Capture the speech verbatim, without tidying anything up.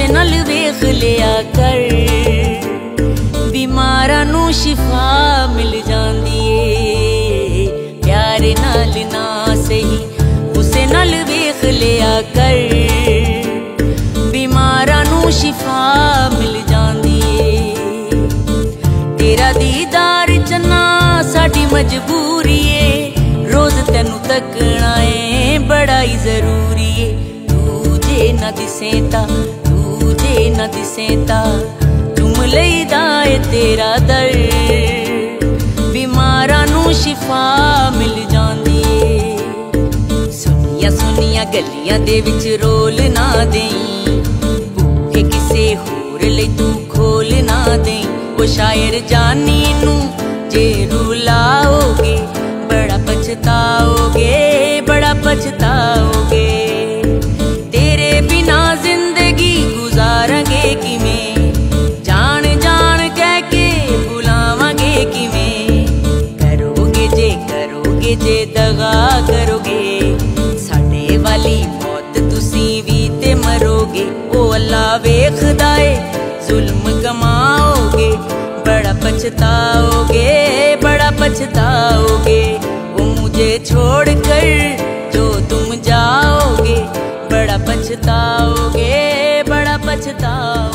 उसे नल वेख लिया कर, बीमारां नूं शिफा मिल जांदी ए। प्यार नाल ना सही उसे नल वेख लिया कर, बीमारां नूं शिफा मिल जांदी ए। तेरा दीदार चन्ना साडी मजबूरी ए, रोज तेनू तकना ए बड़ा ही जरूरी है। तू जे ना दिसे ता तू जे ना दिसे ता चुम लईदा ए तेरा दर, बीमारां नूं शिफा मिल जांदी है। सुनिया सुनिया गलियां दे विच रोल ना देई, भूखे किसे होर लई तू खोल ना देई। ओ शायर जानी नूं जे रुलाओगे बड़ा पछताओगे, बड़ा पछताओगे। तेरे बिना जिंदगी गुजारांगे किवें, जान जान कह के बुलावांगे किवें। करोगे जे करोगे जे दगा करोगे, साडे वाली मौत तुसी भी ते मरोगे। ओ अल्लाह वेखदा ए जुल्म कमाओगे, बड़ा पछताओगे, बड़ा पछताओगे। वो मुझे छोड़ कर जो तुम जाओगे, बड़ा पछताओगे, बड़ा पछताओगे।